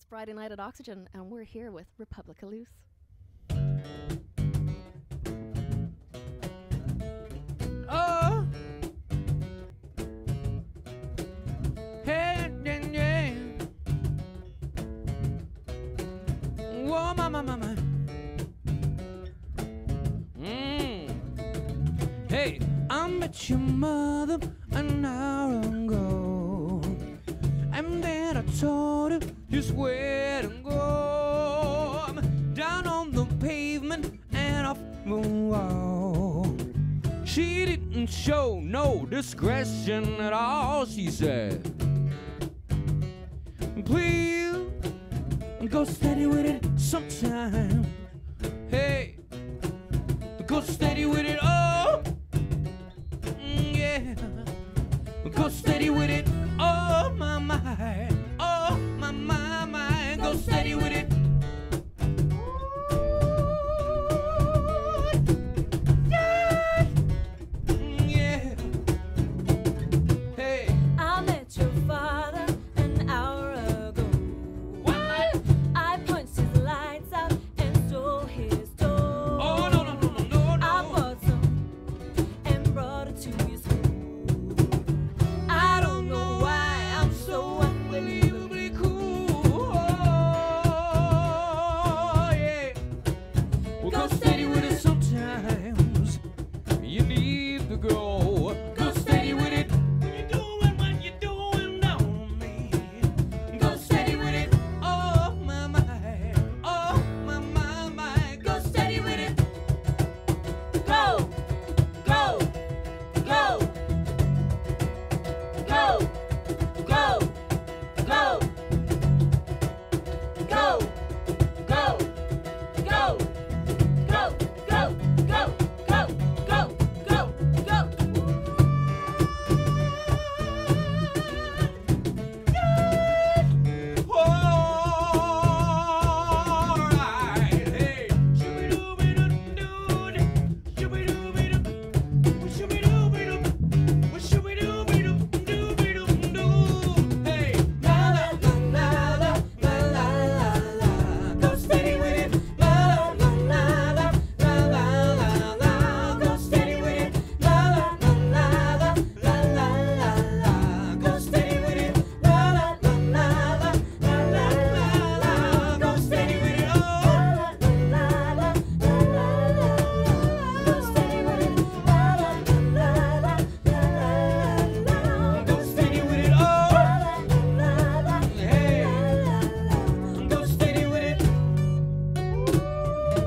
Friday night at Oxegen, and we're here with Republica Loose. Oh, hey, yeah, yeah. Whoa, mama. Hey, I met your mother an hour ago, and then I told her just where to go. I'm down on the pavement and off the wall. She didn't show no discretion at all. She said, please go steady with it sometime. Hey, go steady with it, oh, yeah. Go steady with it, oh my, oh my, go steady with it.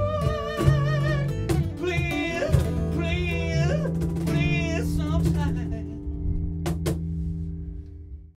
Sometimes